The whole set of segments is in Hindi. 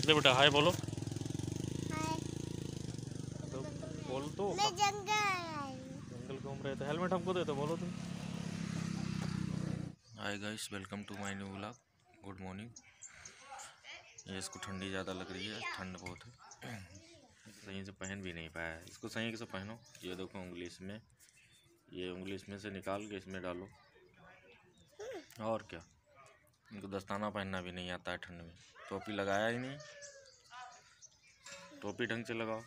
दे बेटा, हाय बोलो। हाय। तो बोल तो। मैं जंगल घूम रहे थे, हेलमेट हमको दे दो, बोलो तुम। Hi guys, welcome to my new vlog. Good morning. ये इसको ठंडी ज़्यादा लग रही है, ठंड बहुत है। सही से पहन भी नहीं पाया है इसको, सही से पहनो। ये देखो उंगली इसमें, ये उंगली इसमें से निकाल के इसमें डालो। और क्या, इनको दस्ताना पहनना भी नहीं आता है ठंड में। टोपी लगाया ही नहीं, टोपी ढंग से लगाओ।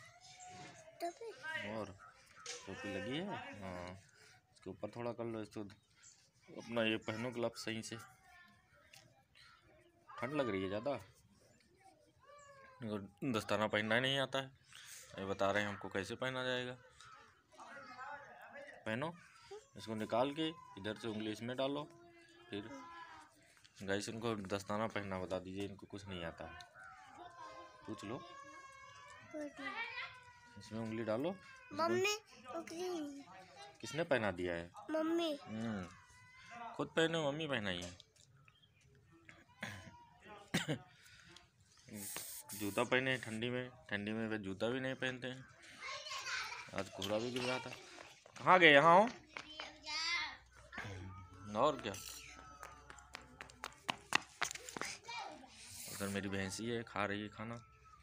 और टोपी लगी है, हाँ, इसके ऊपर थोड़ा कर लो इसको। अपना ये पहनो ग्लव्स सही से। ठंड लग रही है ज़्यादा, दस्ताना पहनना ही नहीं आता है। ये बता रहे हैं हमको कैसे पहना जाएगा। पहनो, इसको निकाल के इधर से उंगली इसमें डालो। फिर गाइस, इनको दस्ताना पहनना बता दीजिए, इनको कुछ नहीं आता है। पूछ लो। इसमें उंगली डालो। मम्मी किसने पहना दिया है? मम्मी। खुद पहनो, मम्मी पहनाई है। जूता पहने ठंडी में वे जूता भी नहीं पहनते हैं। आज कोहरा भी गिर रहा था। कहाँ गए? यहाँ हो। और क्या, उधर मेरी भैंसी है, खा रही है खाना।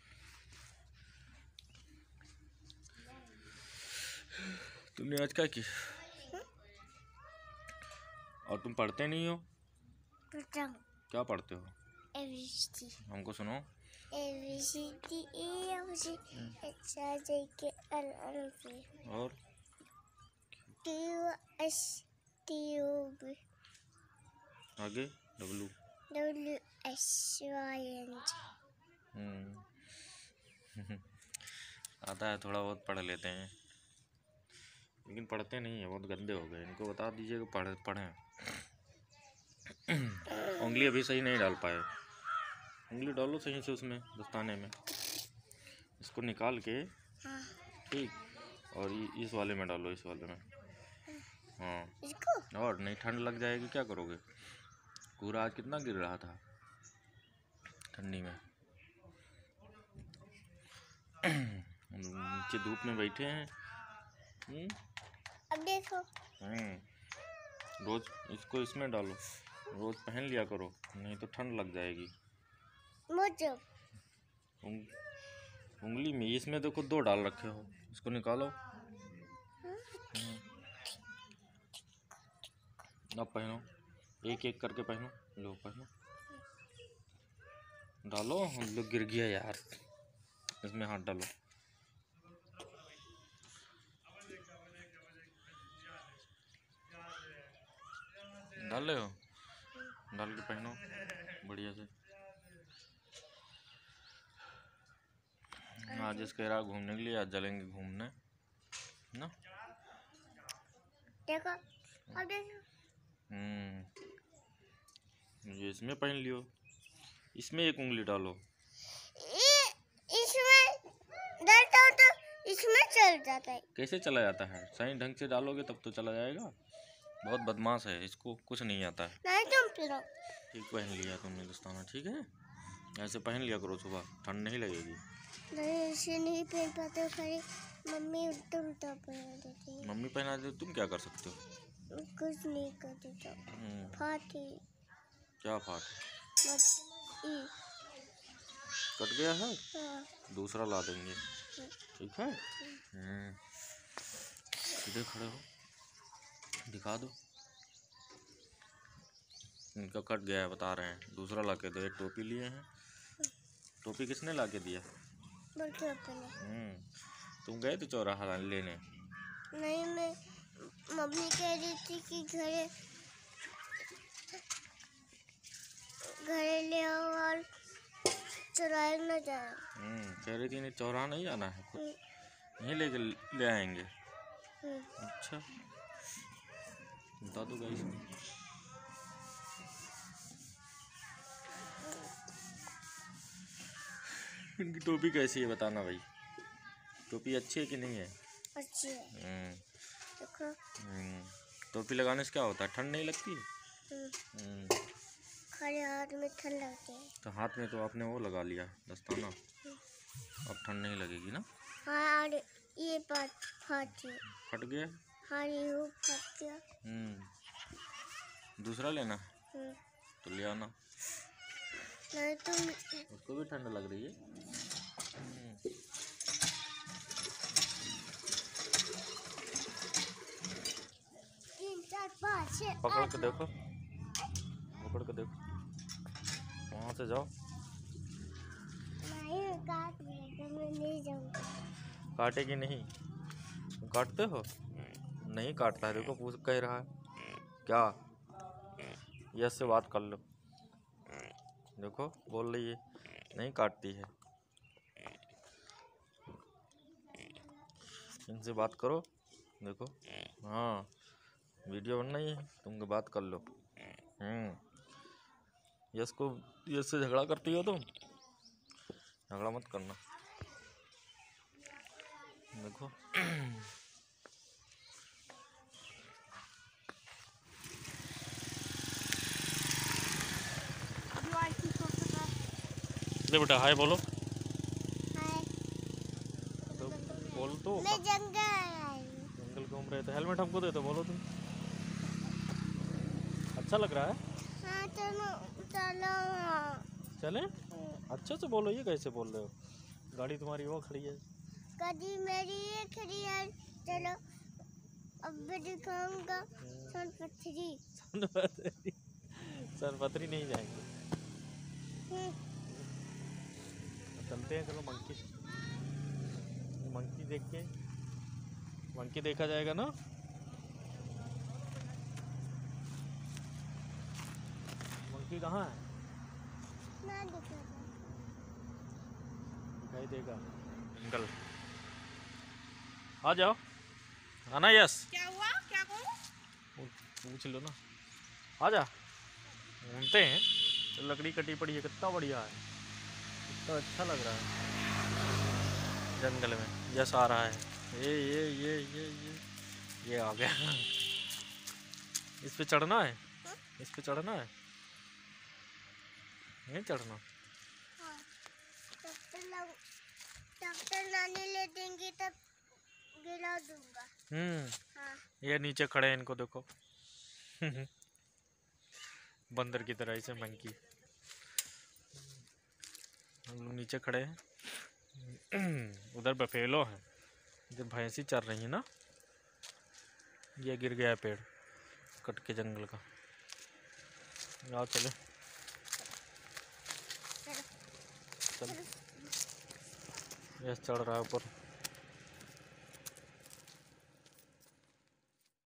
तुमने आज क्या की? और तुम पढ़ते नहीं हो? क्या पढ़ते हो? ABCD। हमको सुनो। ABCD EFG HIJK LMNOP और QRSTUV आगे W। WXYZ। आता है, थोड़ा बहुत पढ़ लेते हैं, लेकिन पढ़ते नहीं है, बहुत गंदे हो गए। इनको बता दीजिए कि पढ़ें। उंगली अभी सही नहीं डाल पाए। उंगली डालो सही से उसमें, दस्ताने में। इसको निकाल के, ठीक, और इस वाले में डालो, इस वाले में। हाँ, और नहीं ठंड लग जाएगी, क्या करोगे? कोहरा आज कितना गिर रहा था ठंडी में। नीचे धूप में बैठे हैं। अब देखो। रोज इसको इसमें डालो, रोज पहन लिया करो, नहीं तो ठंड लग जाएगी। मुझे उंगली में इसमें देखो 2 डाल रखे हो, इसको निकालो। अब पहनो, एक एक करके पहनो। लो पहनो, डालो। हम लोग गिर गया यार, इसमें हाथ डालो। डाल ले हो, डाल के पहनो बढ़िया से। आज इस कह रहा घूमने के लिए, आज चलेंगे घूमने ना। देखो, अब देखो। ये इसमें पहन लियो, इसमें एक उंगली डालो। इसमें डालता हूँ तो इसमें चल जाता है। कैसे चला जाता है? सही ढंग से डालोगे तब तो चला जाएगा। बहुत बदमाश है, इसको कुछ नहीं आता है। नहीं तुम पिरो। ठीक पहन लिया तुमने दस्ताना, ठीक है। ऐसे पहन लिया करो, सुबह ठंड नहीं लगेगी। नहीं, इसे नहीं पहन पाते, खाली मम्मी उल्टा उल्टा पहना देती है। मम्मी पहना दे, तुम क्या कर सकते हो? कुछ नहीं कर देता। फाटी। क्या फाट? कट गया है? हाँ। दूसरा ला देंगे, ठीक है। सीधे खड़े हो, दिखा दो। इनका कट गया है, बता रहे हैं, दूसरा ला के दो। एक टोपी लिए हैं। टोपी किसने ला के दिया? तुम गए थे चौराहा लेने? नहीं, मैं मम्मी कह रही थी कि घरे ले आओ और चौराहे न जाओ। कह रही थी नहीं, चौराहा नहीं जाना है, यहीं ले आएंगे। अच्छा, बता दो गाइस। इनकी टोपी कैसी है बताना भाई। टोपी अच्छी है कि नहीं है? अच्छी है। देखो। टोपी लगाने से क्या होता है? ठंड नहीं लगती है? हमारे हाथ में ठंड लगती है। तो हाथ में तो आपने वो लगा लिया दस्ताना, अब ठंड नहीं लगेगी ना। हाँ, और ये बात फट गया। हाँ, ये फट गया। दूसरा लेना हम्म। तो ले आना। नहीं तुम उसको भी ठंड लग रही है। पकड़ के देखो, पकड़ के देखो, वहाँ से जाओ। नहीं काट मैं नहीं जाऊंगा। काटेगी नहीं, काटते हो? नहीं काटता है, देखो पूछ कह रहा है क्या। यस से बात कर लो, देखो बोल रही है नहीं काटती है। इनसे बात करो, देखो। हाँ, वीडियो बन रही है, तुम बात कर लो। यस को, यस से झगड़ा करती हो तुम, झगड़ा मत करना। देखो ले बेटा, हाय बोलो। हाय। तो बोल तो। मैं जंगल घूम रहे थे, हेलमेट हमको दे दो, बोलो तुम। अच्छा लग रहा है। हाँ चलो चले, अच्छे से बोलो, ये कैसे बोल रहे हो? गाड़ी तुम्हारी वो खड़ी है। गाड़ी मेरी ये खड़ी है। चलो अब मैं दिखाऊंगा सोनपत्री। सोनपत्री नहीं जाएंगे, चलते हैं। चलो मंकी देख के, मंकी देखा जाएगा ना। मंकी कहाँ है? ना दिखाई देगा। अंकल आ जाओ, आना। यस क्या हुआ? क्या कहूँ? पूछ लो ना, आ जा। घूमते हैं, तो लकड़ी कटी पड़ी है, कितना बढ़िया है, कितना अच्छा लग रहा है जंगल में। यस आ रहा है, ये आ गया। इस पे चढ़ना है, इस पे चढ़ना है, नहीं चढ़ना। डॉक्टर लाने ले देंगे तब गिरा दूंगा। हाँ। ये नीचे खड़े हैं, इनको देखो। बंदर की तरह इसे मंकी। हम लोग नीचे खड़े हैं। उधर बफेलो है, इधर भैंसी चर रही है ना। ये गिर गया पेड़ कट के जंगल का। आओ चले, चल। यस चढ़ रहा है ऊपर।